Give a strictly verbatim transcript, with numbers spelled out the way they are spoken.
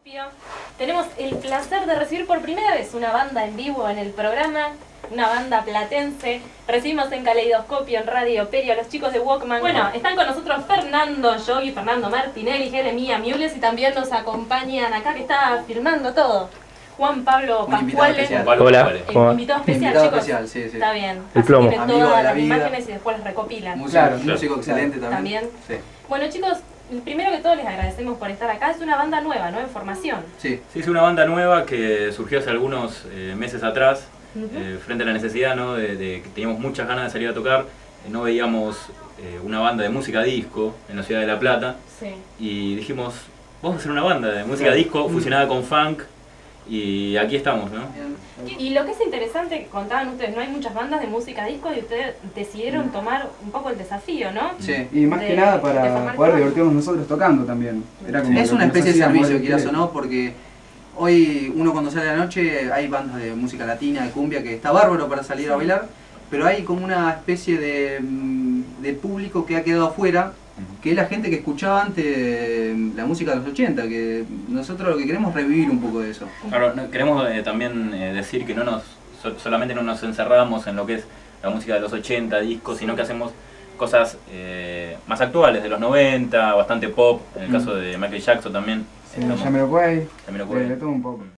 Tenemos el placer de recibir por primera vez una banda en vivo en el programa, una banda platense. Recibimos en Caleidoscopio, en Radio Perio, a los chicos de Walkman. Bueno, están con nosotros Fernando Yogi, Fernando Martinelli, Jeremia Mules, y también nos acompañan acá, que está filmando todo, Juan Pablo Pascuale. Hola. El invitado especial, invitado chicos. especial, sí, sí. Está bien. El plomo. Tienen Amigo de todas la las vida. imágenes y después las recopilan. Músico, Claro, músico excelente claro. también. También. Sí. Bueno, chicos, primero que todo les agradecemos por estar acá. Es una banda nueva, ¿no? En formación. Sí. Sí, es una banda nueva que surgió hace algunos eh, meses atrás, Uh-huh. eh, frente a la necesidad, ¿no? de, de que teníamos muchas ganas de salir a tocar. Eh, no veíamos eh, una banda de música disco en la ciudad de La Plata, Sí. y dijimos, vamos a hacer una banda de música disco fusionada con funk, y aquí estamos, ¿no? Y, y lo que es interesante, que contaban ustedes, no hay muchas bandas de música disco y ustedes decidieron tomar un poco el desafío, ¿no? Sí. Y más De- que nada de para formar poder banda. divertirnos nosotros tocando también. Era como Es lo una que nos especie de hacía servicio, mover el quieras o pie. no, porque hoy uno cuando sale a la noche hay bandas de música latina, de cumbia, que está bárbaro para salir a bailar, pero hay como una especie de, mm, de público que ha quedado afuera, que es la gente que escuchaba antes la música de los ochenta, que nosotros lo que queremos es revivir un poco de eso. Claro, no- queremos eh, también eh, decir que no nos so- solamente no nos encerramos en lo que es la música de los ochenta, discos, sino que hacemos cosas eh, más actuales, de los noventa, bastante pop, en el Mm. caso de Michael Jackson también. Sí, estamos- Jamiroquai, Jamiroquai. de todo un poco.